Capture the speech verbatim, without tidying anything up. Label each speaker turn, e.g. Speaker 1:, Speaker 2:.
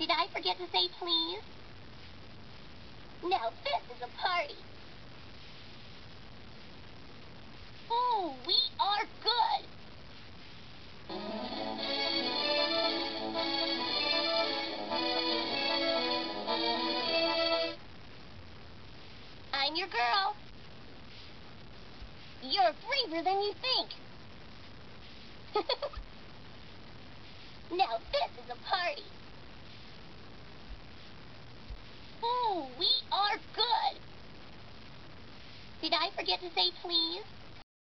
Speaker 1: Did I forget to say please? Now this is a party. Ooh, we are good. I'm your girl. You're braver than you think. Now this is a party. Ooh, we are good. Did I forget to say please?